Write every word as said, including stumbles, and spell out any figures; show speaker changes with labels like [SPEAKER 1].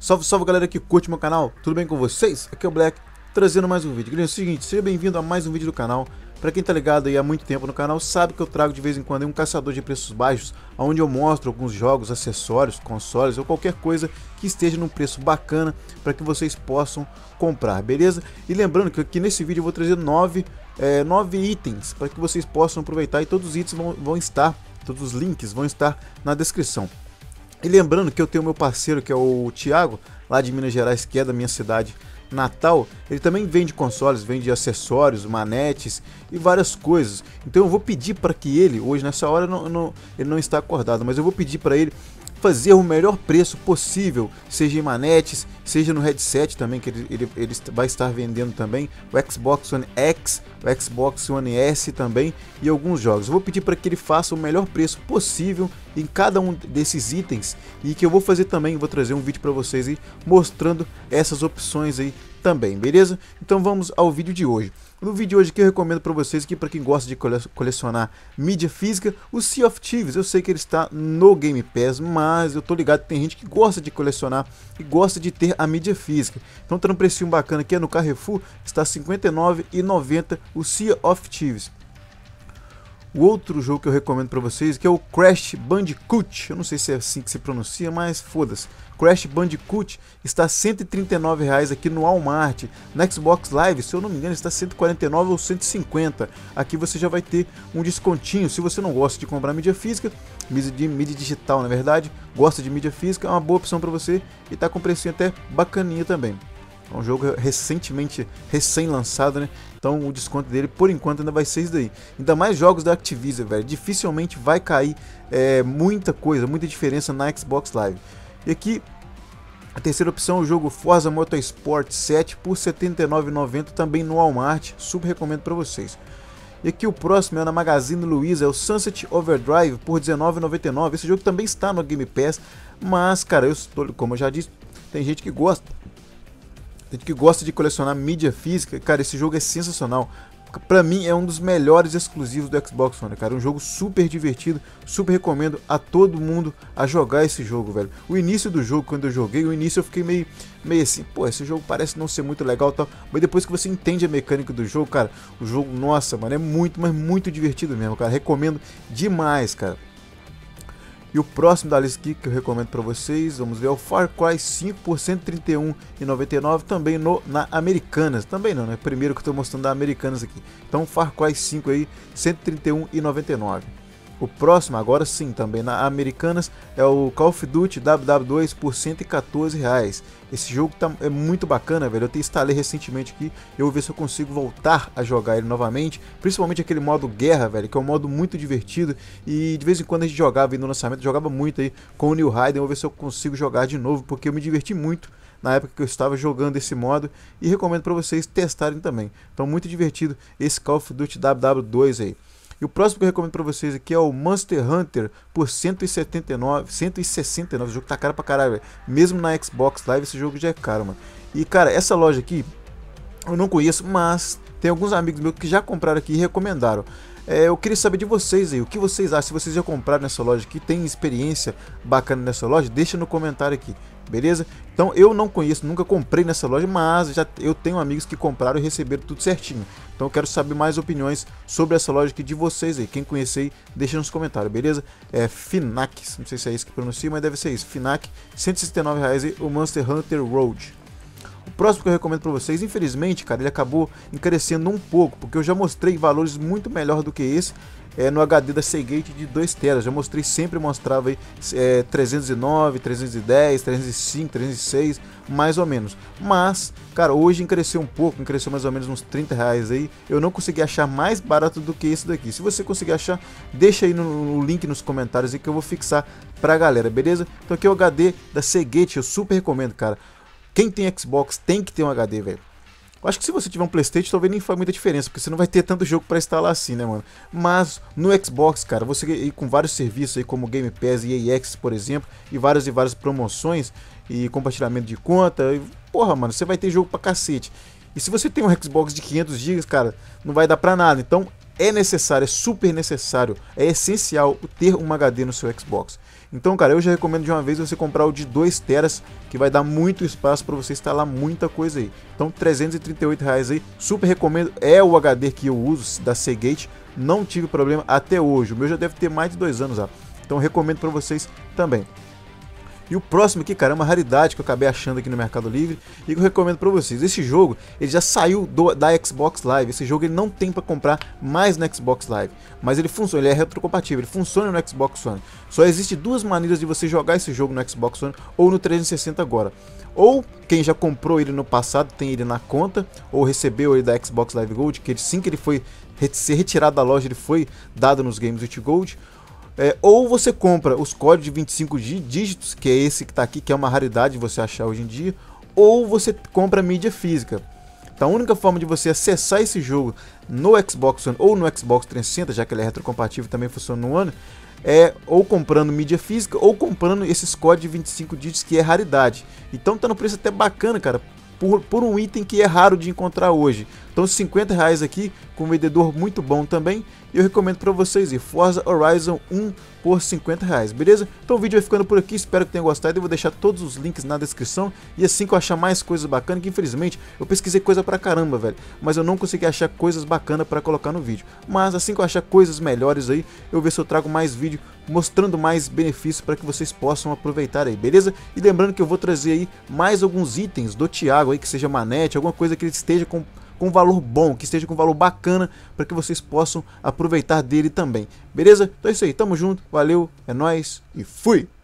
[SPEAKER 1] Salve, salve galera que curte meu canal, tudo bem com vocês? Aqui é o Black, trazendo mais um vídeo. Galera, é o seguinte, seja bem-vindo a mais um vídeo do canal. Pra quem tá ligado aí há muito tempo no canal, sabe que eu trago de vez em quando um caçador de preços baixos, onde eu mostro alguns jogos, acessórios, consoles ou qualquer coisa que esteja num preço bacana para que vocês possam comprar, beleza? E lembrando que aqui nesse vídeo eu vou trazer nove, é, nove itens para que vocês possam aproveitar, e todos os itens vão, vão estar, todos os links vão estar na descrição. E lembrando que eu tenho meu parceiro, que é o Thiago, lá de Minas Gerais, que é da minha cidade natal. Ele também vende consoles, vende acessórios, manetes e várias coisas. Então eu vou pedir para que ele, hoje nessa hora não, não, ele não está acordado, mas eu vou pedir para ele fazer o melhor preço possível, seja em manetes, seja no headset também, que ele, ele, ele vai estar vendendo também, o Xbox One X, o Xbox One S também e alguns jogos. Eu vou pedir para que ele faça o melhor preço possível em cada um desses itens, e que eu vou fazer também, vou trazer um vídeo para vocês aí mostrando essas opções aí também, beleza? Então vamos ao vídeo de hoje. No vídeo de hoje que eu recomendo para vocês, que para quem gosta de colecionar mídia física, o Sea of Thieves. Eu sei que ele está no Game Pass, mas eu tô ligado que tem gente que gosta de colecionar e gosta de ter a mídia física. Então tá num precinho bacana aqui, é no Carrefour, está cinquenta e nove reais e noventa centavos o Sea of Thieves. O outro jogo que eu recomendo para vocês, que é o Crash Bandicoot. Eu não sei se é assim que se pronuncia, mas foda-se. Crash Bandicoot está cento e trinta e nove reais aqui no Walmart. Na Xbox Live, se eu não me engano, está cento e quarenta e nove ou cento e cinquenta. Aqui você já vai ter um descontinho. Se você não gosta de comprar mídia física, mídia, de, mídia digital na verdade, gosta de mídia física, é uma boa opção para você e está com precinho até bacaninha também. É um jogo recentemente, recém-lançado, né? Então o desconto dele, por enquanto, ainda vai ser isso daí. Ainda mais jogos da Activision, velho. Dificilmente vai cair é, muita coisa, muita diferença na Xbox Live. E aqui, a terceira opção é o jogo Forza Motorsport sete por setenta e nove reais e noventa centavos, também no Walmart. Super recomendo para vocês. E aqui o próximo é na Magazine Luiza, é o Sunset Overdrive por dezenove reais e noventa e nove centavos. Esse jogo também está no Game Pass, mas, cara, eu estou, como eu já disse, tem gente que gosta. Tem gente que gosta de colecionar mídia física. Cara, esse jogo é sensacional. Pra mim é um dos melhores exclusivos do Xbox One, cara. Um jogo super divertido, super recomendo a todo mundo a jogar esse jogo, velho. O início do jogo, quando eu joguei, o início eu fiquei meio, meio assim, pô, esse jogo parece não ser muito legal e tal. Mas depois que você entende a mecânica do jogo, cara, o jogo, nossa, mano, é muito, mas muito divertido mesmo, cara. Recomendo demais, cara. E o próximo da lista aqui que eu recomendo para vocês, vamos ver, é o Far Cry cinco por cento e trinta e um reais e noventa e nove centavos, também no, na Americanas. Também não, né? Primeiro que eu estou mostrando da Americanas aqui. Então Far Cry cinco aí, cento e trinta e um reais e noventa e nove centavos. O próximo, agora sim, também na Americanas, é o Call of Duty W W dois por cento e quatorze reais. Esse jogo tá, é muito bacana, velho. Eu te instalei recentemente aqui. Eu vou ver se eu consigo voltar a jogar ele novamente. Principalmente aquele modo guerra, velho, que é um modo muito divertido. E de vez em quando a gente jogava aí no lançamento, jogava muito aí com o New Raiden. Eu vou ver se eu consigo jogar de novo, porque eu me diverti muito na época que eu estava jogando esse modo. E recomendo para vocês testarem também. Então, muito divertido esse Call of Duty W W dois aí. E o próximo que eu recomendo para vocês aqui é o Monster Hunter por cento e setenta e nove, cento e sessenta e nove. O jogo tá caro pra caralho, véio. Mesmo na Xbox Live esse jogo já é caro, mano. E cara, essa loja aqui eu não conheço, mas tem alguns amigos meus que já compraram aqui e recomendaram. É, eu queria saber de vocês aí, o que vocês acham, se vocês já compraram nessa loja aqui, tem experiência bacana nessa loja, deixa no comentário aqui, beleza? Então eu não conheço, nunca comprei nessa loja, mas já eu tenho amigos que compraram e receberam tudo certinho. Então eu quero saber mais opiniões sobre essa loja aqui de vocês aí, quem conhecer aí, deixa nos comentários, beleza? É Finac, não sei se é isso que pronuncia, mas deve ser isso, Finac, cento e sessenta e nove reais aí, o Monster Hunter Road. O próximo que eu recomendo para vocês, infelizmente, cara, ele acabou encarecendo um pouco, porque eu já mostrei valores muito melhor do que esse é, no H D da Seagate de dois teras. Já mostrei, sempre mostrava aí é, trezentos e nove, trezentos e dez, trezentos e cinco, trezentos e seis, mais ou menos. Mas, cara, hoje encareceu um pouco, encareceu mais ou menos uns trinta reais aí. Eu não consegui achar mais barato do que esse daqui. Se você conseguir achar, deixa aí no, no link nos comentários aí que eu vou fixar pra galera, beleza? Então aqui é o H D da Seagate, eu super recomendo, cara. Quem tem Xbox tem que ter um H D, velho. Eu acho que se você tiver um PlayStation, talvez nem faz muita diferença, porque você não vai ter tanto jogo para instalar assim, né, mano? Mas no Xbox, cara, você ir com vários serviços aí, como Game Pass e E A Access, por exemplo, e várias e várias promoções e compartilhamento de conta, e, porra, mano, você vai ter jogo pra cacete. E se você tem um Xbox de quinhentos gigas, cara, não vai dar pra nada. Então, é necessário, é super necessário, é essencial ter um H D no seu Xbox. Então, cara, eu já recomendo de uma vez você comprar o de dois teras, que vai dar muito espaço para você instalar muita coisa aí. Então, trezentos e trinta e oito reais aí, super recomendo. É o H D que eu uso, da Seagate, não tive problema até hoje. O meu já deve ter mais de dois anos já. Então, recomendo para vocês também. E o próximo aqui, cara, é uma raridade que eu acabei achando aqui no Mercado Livre e que eu recomendo para vocês. Esse jogo, ele já saiu do, da Xbox Live. Esse jogo ele não tem para comprar mais no Xbox Live, mas ele funciona, ele é retrocompatível, ele funciona no Xbox One. Só existe duas maneiras de você jogar esse jogo no Xbox One ou no trezentos e sessenta agora. Ou quem já comprou ele no passado, tem ele na conta, ou recebeu ele da Xbox Live Gold, que ele, sim que ele foi ser retirado da loja, ele foi dado nos Games with Gold. É, ou você compra os códigos de vinte e cinco dígitos, que é esse que está aqui, que é uma raridade você achar hoje em dia, ou você compra mídia física. Então a única forma de você acessar esse jogo no Xbox One ou no Xbox trezentos e sessenta, já que ele é retrocompatível e também funciona no One, é ou comprando mídia física ou comprando esses códigos de vinte e cinco dígitos, que é raridade. Então tá no preço até bacana, cara, por, por um item que é raro de encontrar hoje. Então cinquenta reais aqui, com um vendedor muito bom também. E eu recomendo para vocês ir Forza Horizon um por cinquenta reais, beleza? Então o vídeo vai ficando por aqui, espero que tenham gostado. Eu vou deixar todos os links na descrição. E assim que eu achar mais coisas bacanas, que infelizmente eu pesquisei coisa pra caramba, velho, mas eu não consegui achar coisas bacanas para colocar no vídeo. Mas assim que eu achar coisas melhores aí, eu ver se eu trago mais vídeo mostrando mais benefícios para que vocês possam aproveitar aí, beleza? E lembrando que eu vou trazer aí mais alguns itens do Thiago aí, que seja manete, alguma coisa que ele esteja com com valor bom, que esteja com valor bacana, para que vocês possam aproveitar dele também, beleza? Então é isso aí, tamo junto, valeu, é nóis e fui!